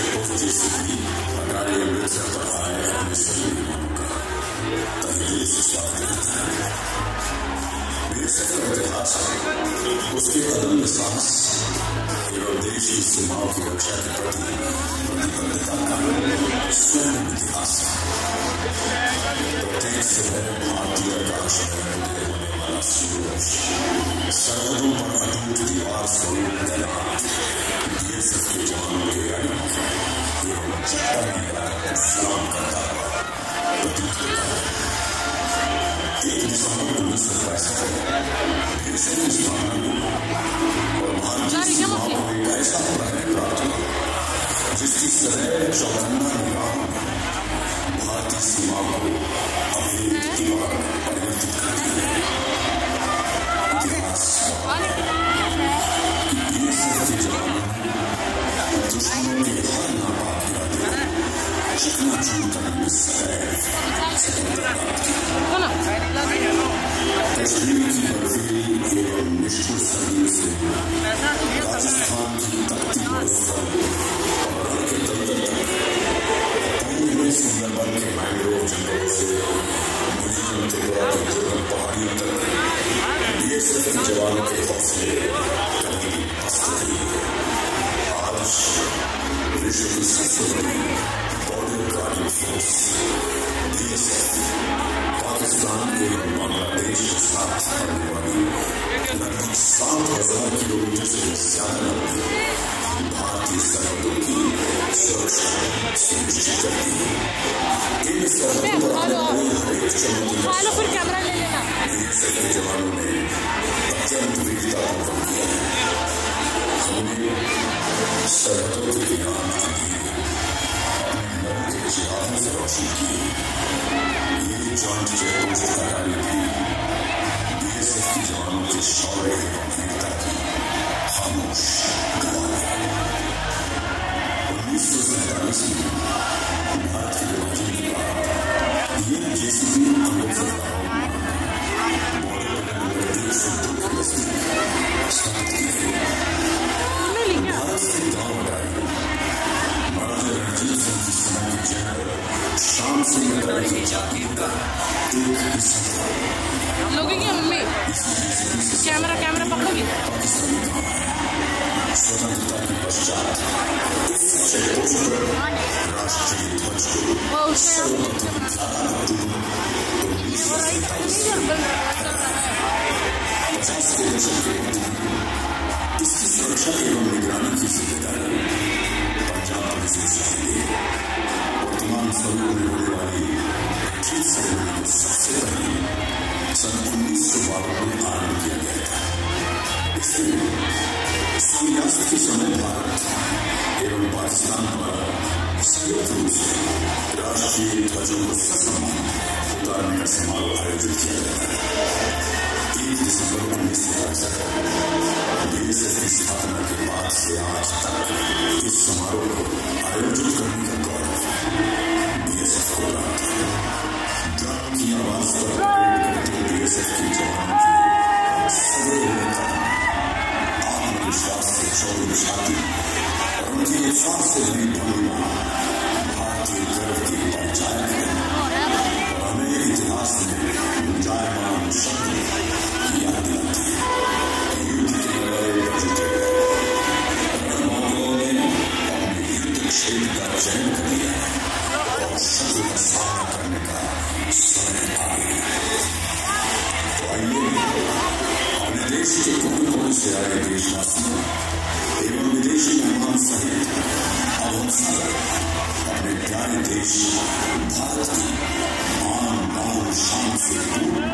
Checkpost JCB अटारी अमृतसर पर आए अपने सभी विमानों का तहे दिल से स्वागत करता है। बीएसएफ का इतिहास उसके कदम में साहस एवं देश की सीमाओं की रक्षा के प्रति प्रतिबद्धता का स्वयं इतिहास है। प्रत्येक समय भारतीय आकाश में उदय होने वाला सूरज सरहदों पर अटूट दीवार स्वरूप तैनात बीएसएफ के जवानों के अड़ियों एवं चट्टान सलाम करता हुआ प्रतीत होता है। 1 दिसंबर 1965 को बीएसएफ की स्थापना हुई और भारतीय सीमाओं को एक ऐसा प्रहरी प्राप्त हुआ जिसकी सदैव चौकन्ना निगाहों में भारतीय सीमाओं को अपनी दीवार में परिवर्तित करती है। इतिहास बीएसएफ के जवानों ने दुश्मनों के हर नापाक इरादे चकनाचूर करने में सदैव सफलता प्राप्त की। कश्मीर की बर्फीली एवं निष्ठुर सर्दियों से राजस्थान की तपती बर्फ और रण के दलदल तक पूरे सुंदरबन के मैंग्रोव जंगलों से मिजोरम त्रिपुरा की दुर्गम पहाड़ियों तक बीएसएफ के जवानों के हौसले कभी पस्त नहीं हुए। आज विश्व की सबसे बड़ी border guarding force BSF Pakistan एवं बांग्लादेश के साथ पड़ने वाली लगभग 7,000 किलोमीटर से ज्यादा लंबी भारतीय सरहदों की सुरक्षा सुनिश्चित करती है। इन सरहदों पर हरेक चुनौती बीएसएफ के जवानों ने अत्यंत वीरतापूर्वक किया है। हमने सरहदों के दीवान अपने लड़ों के चिरागों से रोशन किए। ये जॉइंट चेकपोस्ट अटारी भी बीएसएफ के जवानों के शौर्य एवं वीरता की खामोश गवाह है। 1947 में भारत के विभाजन के बाद ये जेसीबी अमृतसर बॉर्डर पर 1 से 2 किलोमीटर स्थापित की गई। भारत से गांव अटारी महाराजा रणजीत सिंह के समय के जनरल शाम सिंह अटारी की जागीर का एक हिस्सा था। कैमरा पकड़ोगी? स्वतंत्रता के पश्चात इस चेकपोस्ट पर राष्ट्रीय ध्वज को सर्वप्रथम के दशक के इसकी सुरक्षा एवं निगरानी की जिम्मेदारी पंजाब पुलिस ने सौंपी है। वर्तमान समय में होने वाली ट्रीट सेरेमनी को सबसे पहले सन 1952 में आरंभ किया गया था। इसमें सूर्यास्त के समय भारत एवं पाकिस्तान द्वारा संयुक्त रूप से राष्ट्रीय ध्वजों को ससम्मान उतारने का समारोह आयोजित किया जाता है। 1 दिसंबर 1965 बीएसएफ की स्थापना के बाद से आज तक इस समारोह को आयोजित करने का गौरव बीएसएफ को प्राप्त है। ड्रम की आवाज पर करते बीएसएफ के जवानों की सदैव आत्मविश्वास से चौड़ी छाती और उनकी इंसान से बड़ी भूमिका भारतीय गर्व की पहचान है और हमें इतिहास में गुंजायमान शब्द याद दिलाती है। युद्ध के लड़ाई में जुटे रणबांकुरों ने अपने युद्ध क्षेत्र का चयन कर लिया है और शत्रु का सामना करने का समय आ गया है। तो आइए अपने देश के कोने-कोने से आए देशवासियों एवं विदेशी मेहमान सहित अब हम सब अपने प्यारे देश भारत की मान बान शान से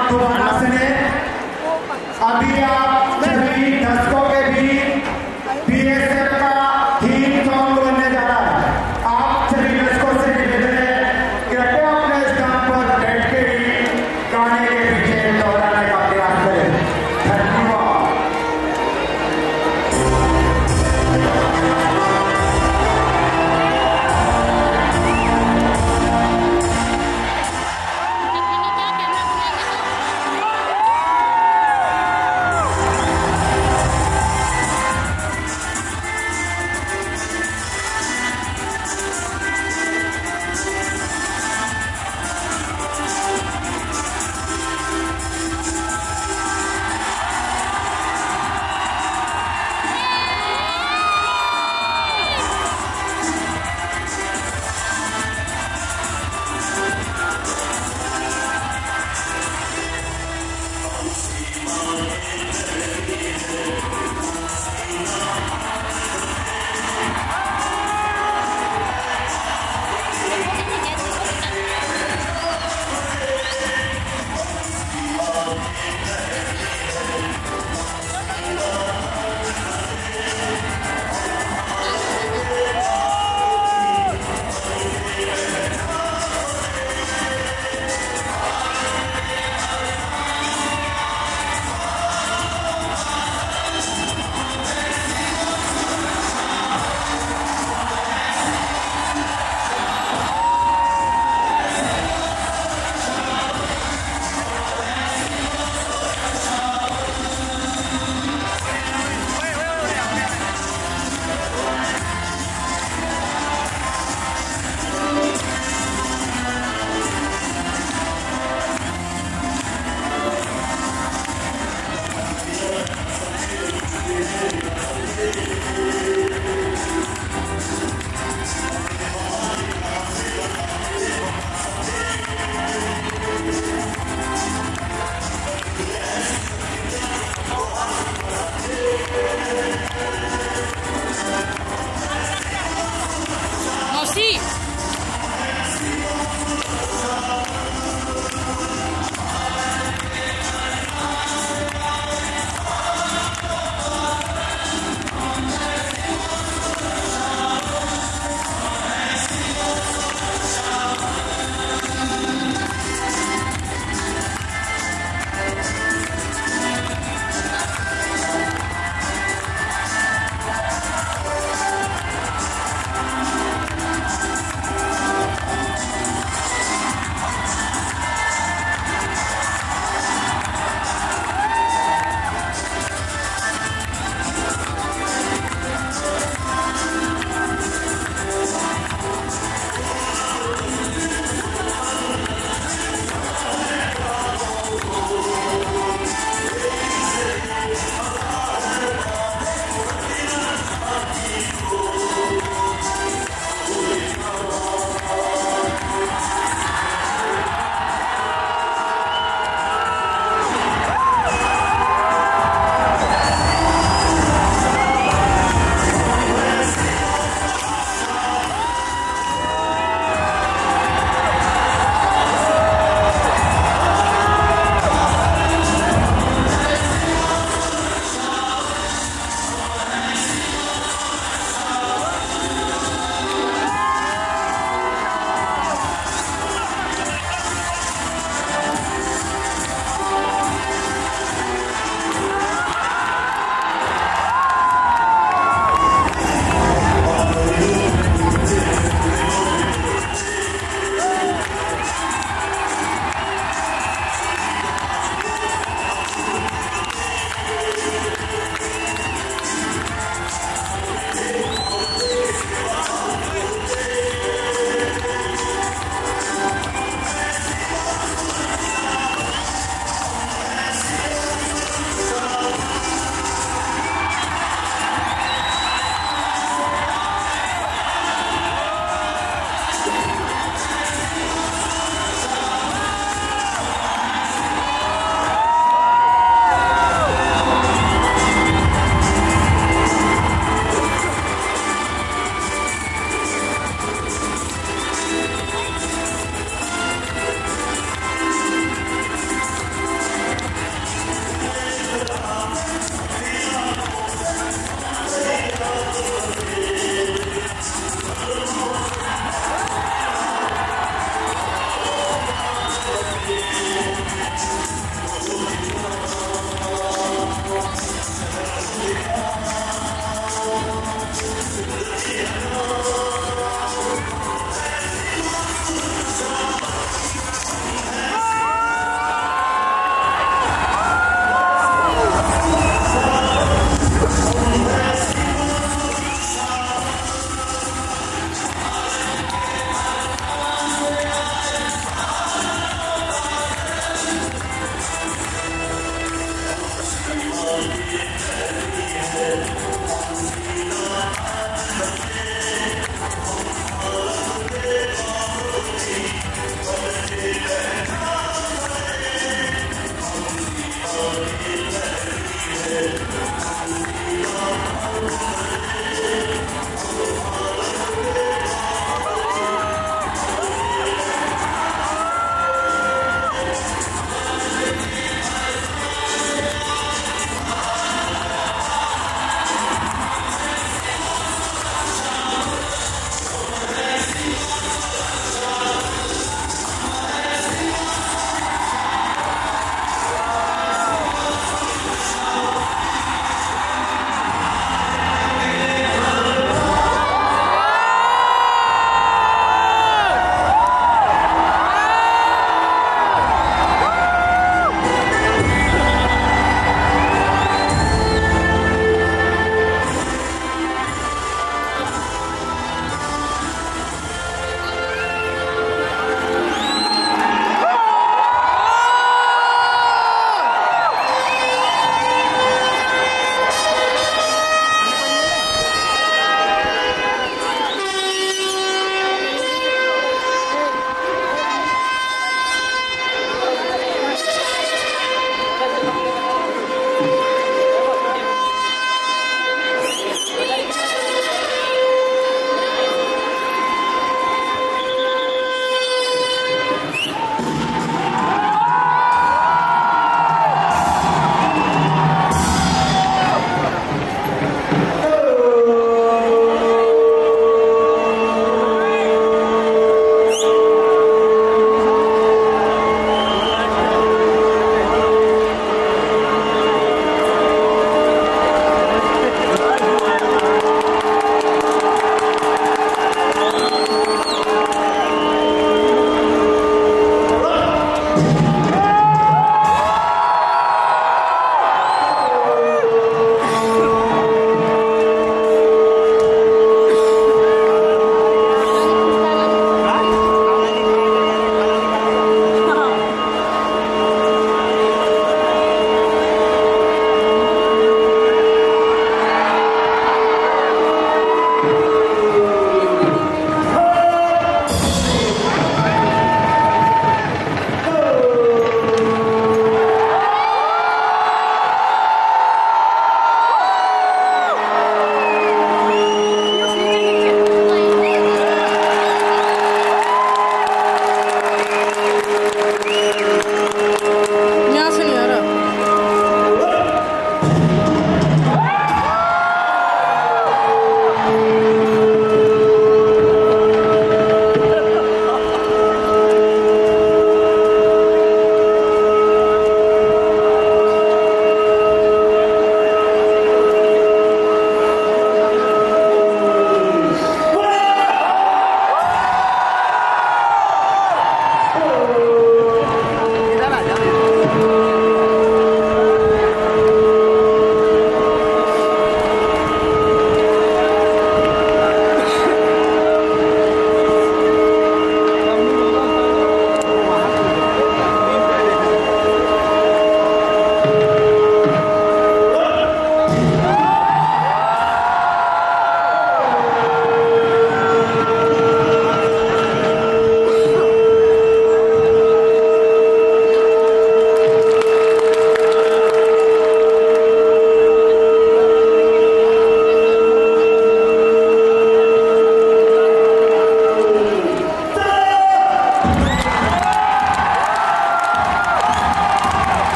आप दोबारा सुने। अभी आप सभी दर्शकों के बीच बीएसएफ का थीम सॉन्ग बनने जा रहा है। आप सभी दर्शकों से निवेदन है कि कृपया अपने स्थान पर बैठ के ही गाने के पीछे दौड़ा